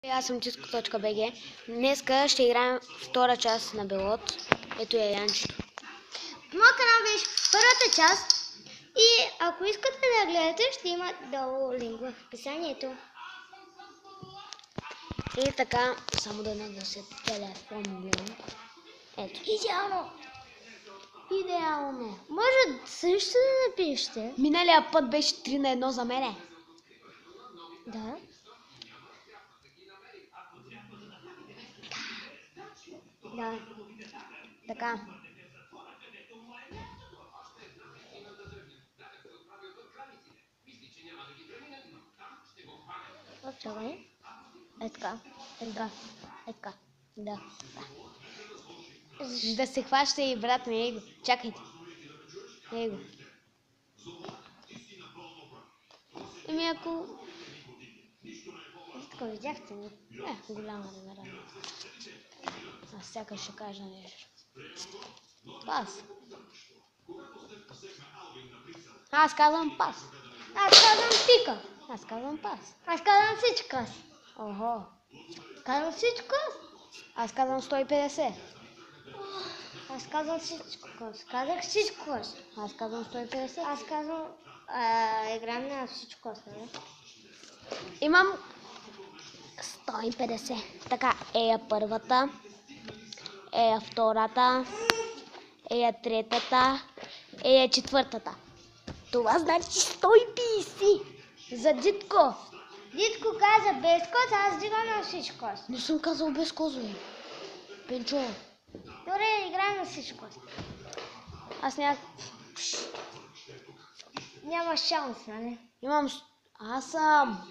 Аз съм Чиско.bg. Днеска ще играем втора част на Белот. Ето е Янчето. Моят канал беше първата част и ако искате да гледате, ще има долу линк в описанието. И така, само да наглася телефон гледам. Ето. Идеално! Идеално. Може също да напишете. Миналия път беше 3-1 за мене. Да. Да. Така. Чакай. Е така. Е така. Е така. Да. Да се хваща и брат ми Его. Чакайте. Его. Еми ако... Така видяхте ми. Не, голяма размера. Аз сякаш ще кажа нещо. Пас. Аз казвам пас. Аз казвам пика. Аз казвам пас. Аз казвам всичко. Охо. Казвам всичко. Аз казвам 150. Аз казвам всичко. Казах всичко. Аз казвам 150. Аз казвам играем на всичко. Не? Имам 150. Така, ея първата, ея втората, ея третата, ея четвъртата. Това значи 150 за Дитко. Дитко каза без кос, аз дигам на всичко. Не съм казал без козове. Пенчо. Добре, играем на всичко. Аз Няма шанс, нали? имам... Аз съм...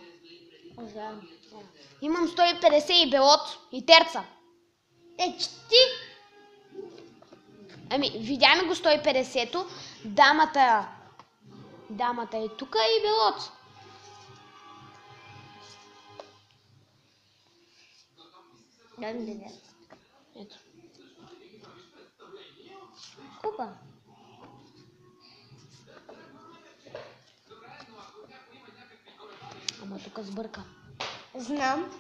Имам 150 и белот, и терца. Че ти... Ами, видяме го 150-то. Дамата е тука и белот. Дай ми да видя. Ето. Купа. Ама тук сбърка. Знам.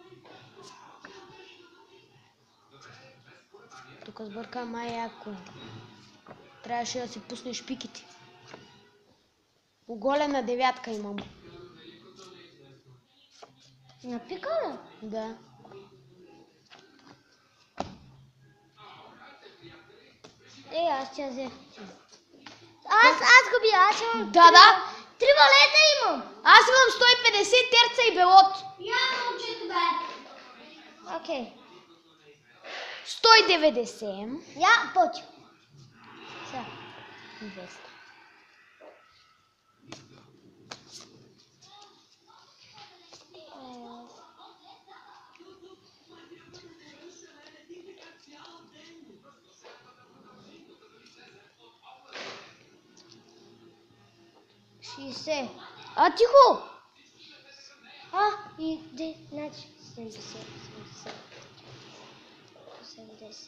Тук сбърка май яко. Трябваше да си пуснеш пиките. Оголена девятка имам. На пика ли? Да. Аз ще взех. Аз го бия, аз имам... Да. Три валета имам. Аз имам 150 терца и белот. Я момчето бе. Окей. 190. Я почва. Сега. 200. А, тихо! И де, значи 70. 70.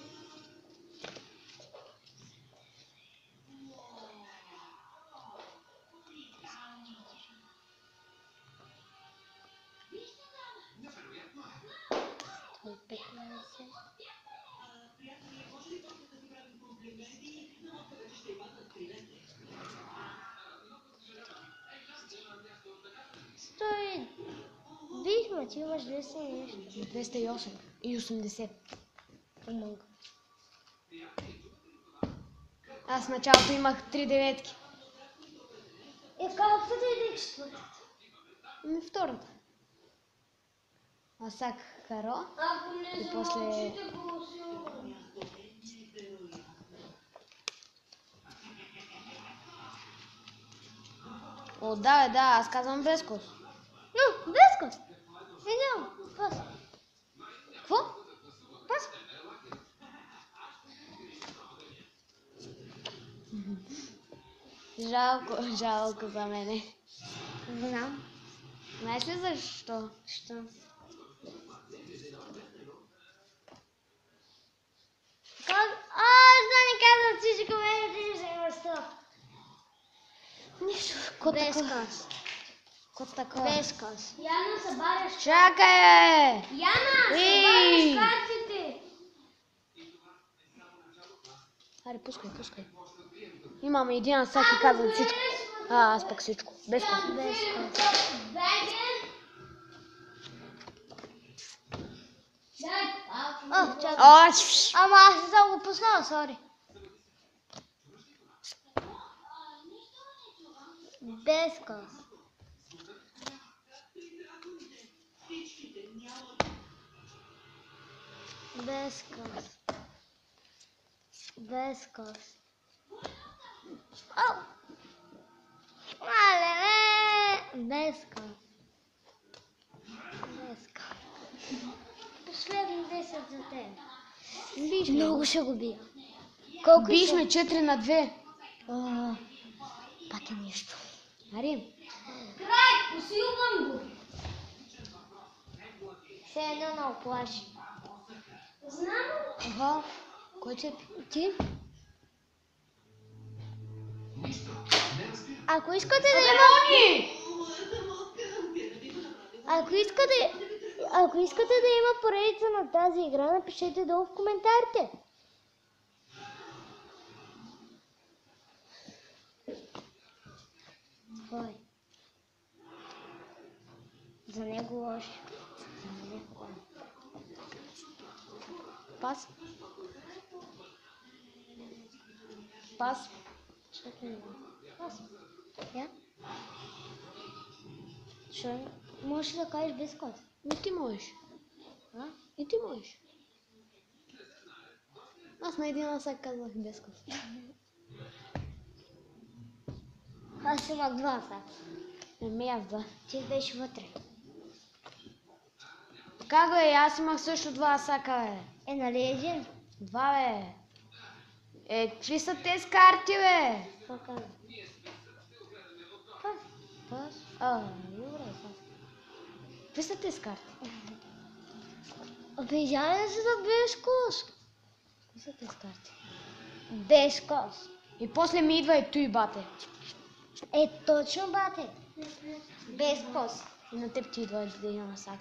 Вижме, ти имаш 200 и нещо. 208 и 80. Много. Аз в началото имах 3 деветки. Как да иде четвъртата? Ами втората. Асак Каро. И после... О, да, аз казвам без кос. Ну, без кос. Идем, пас. Какво? Пас. Жалко за мене. Знам. Знаеш ли защо? Що? Да не казвам всичко, мене ти ще взема 100. Нищо. Без кос. Кот така. Без кос. Яна, събаряш. Чакай! Яна, Ей! събаряш картите. Аре, пускай. Имаме един асак и казвам всичко. Аз пък всичко. Без кос. Без кос. Чакай. Ама аз съм го пуснала, сори. Без кос. Без кос. Без кос. Без кос. Без кос. Последно 10 за теб. Много ще го бия. Колко Бихме 4 на 2. Пак е нещо. Аре. Край, усилвам го. Все едно на оплаши. Знам. Ага. Кой че Ти? Ако искате да има... Ако искате да има поредица на тази игра, напишете долу в коментарите. Кой? За него лошо. За него. Пас. Пас. Чакай. Пас. Я? Що? Можеш да кажеш без код. И ти можеш. А? И ти можеш. Аз на един асак казах без кос. Аз имах два са. Аз да. Ти беше вътре. Как бе? Аз имах също 2 асака, бе. Нали един? 2, бе. Какви са тези карти, бе? Какво каза? Пас. Добре, пас. Какви са тези карти? Обижали се да без кос. Какви са тези карти? Без кос. И после ми идва и той, бате. Точно, бате. Без кос. И на теб ти идва един асак.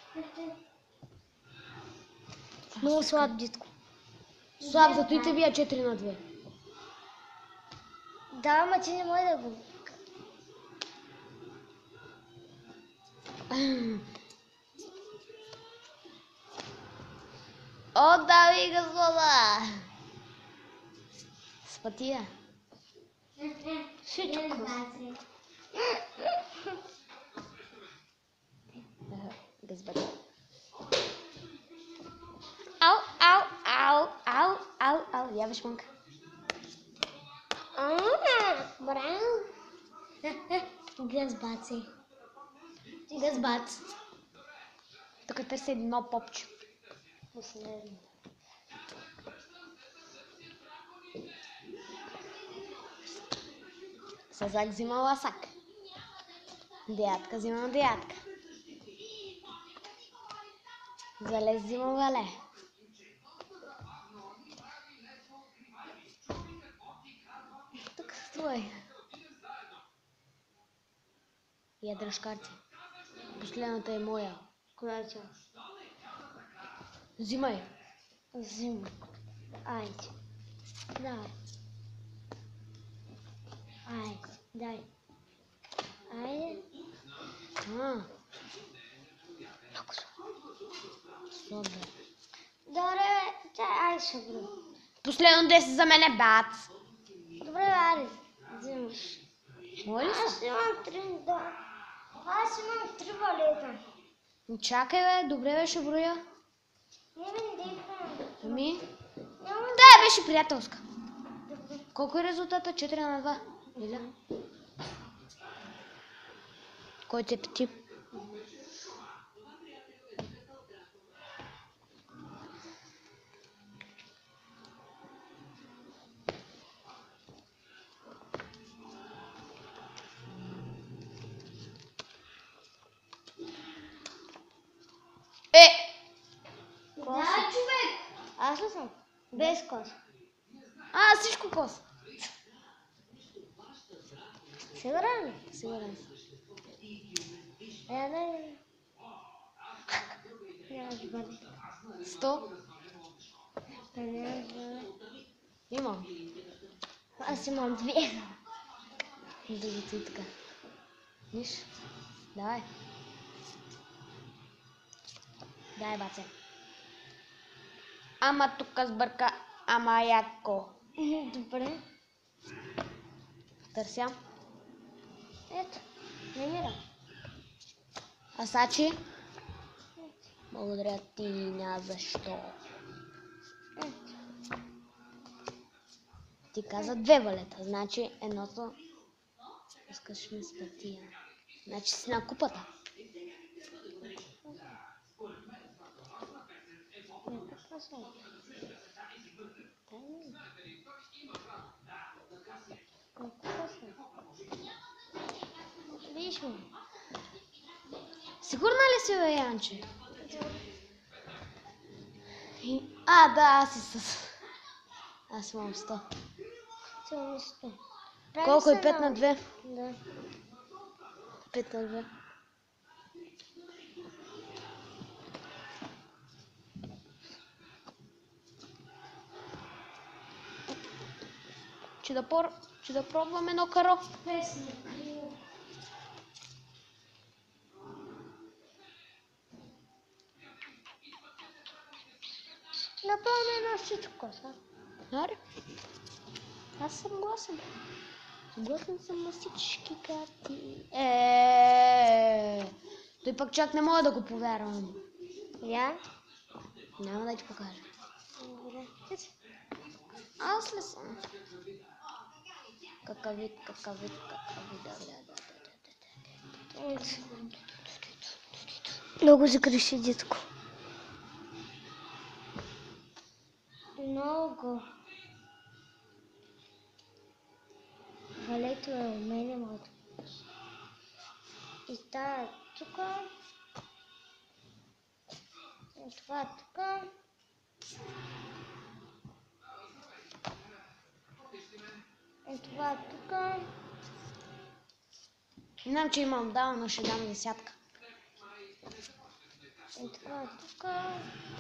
Много слаб дитко. Слаб, зато и те бия 4 на 2. Да, ама ти не може да го... О, дами и господа! Спатия. Всичко. Без бъде. Ау. Я виж мънка. Браво. Гъзбаци. Гъзбац. Тук търся едно попче. Последно. Сазак взима ласак. Деятка взима деятка. Залез взима вале. Тук стой. Я дръж карти. Последната е моя. Коя е тя? Взимай. Взима. Айде. Дай. Айде. Дай. Айде. Много слабо. Добре, бе. Айде ще бъде. Последно 10 за мене, бац. Добре, бе, айде. Взимаш. Моля ли Аз са? имам 3, да. Аз имам 3 валета. Чакай, бе, добре бе, ще броя. Не ме дихам. Ами? Няма Да, беше приятелска. Колко е резултата? 4 на 2. Или? Кой те пети? Да, човек! Аз ли съм? Без кос. Всичко кос. Сигурен ли? Сигурен съм. Не. Няма да бъде. 100. Няма да бъде. Имам. Аз имам 2. Другите и така. Виж. Давай. Дай, баце. Ама тук сбърка, ама яко. Добре. Търся. Ето. Намирам. Асачи. Благодаря ти, няма защо. Ето. Ти каза 2 валета, значи едното искаш ми спатия. Значи си на купата. Виж ме. Сигурна ли си, бе, Янче? Да, аз си с... Аз имам 100. Цяло 100. Колко е 5 на 2? Да. 5 на 2. Че да пробвам едно каро. Напълно едно всичко, са. Аре. Аз съм гласен. Гласен съм на всички карти. Той пък чак не мога да го повярвам. Я? Няма да ти покажа. Добре. Аз ли съм? Какъв вид, да. Много загреши, детко. Много. Валето е у мене моето. И тая тука. И това тука. И това тука. Знам, че имам дал, но ще дам десятка. И това тука.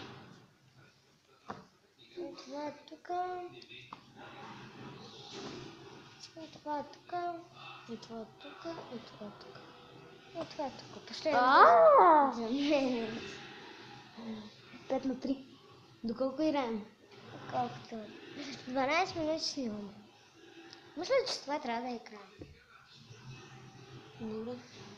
И това тука. И това тука. И това тук, и това тук. И това тук. Последно. За мен. 5 на 3. Доколко играем? Колкото. 12 минути снимаме. Мисля, че това трябва да играем. Добре.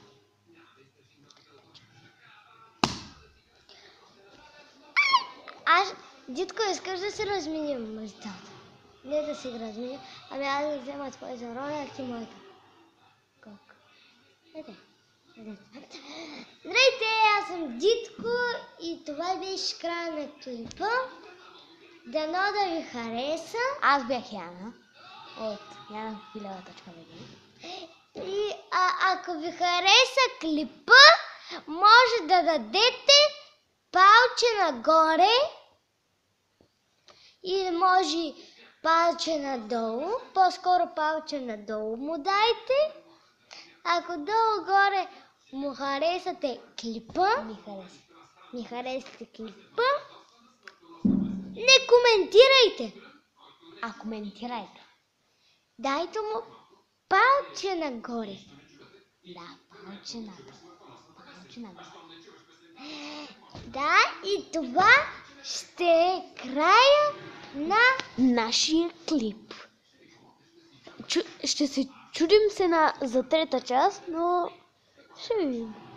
Дитко, искаш да се разменим местата? Не да се разменим, ами аз да взема твоята роля, а ти моята. Как? Ете. Здравейте, аз съм Дитко и това беше края на клипа. Дано да ви хареса. Аз бях Яна от yanafileva.bg. И ако ви хареса клипа, може да дадете палче нагоре или може палче надолу. По-скоро палче надолу му дайте. Ако долу-горе му харесате клипа, не харесате клипа, не коментирайте. А коментирайте. Дайте му палче нагоре. Да, палче нагоре. Да, и това ще е края на нашия клип. Ще се чудим се за трета част, но ще видим.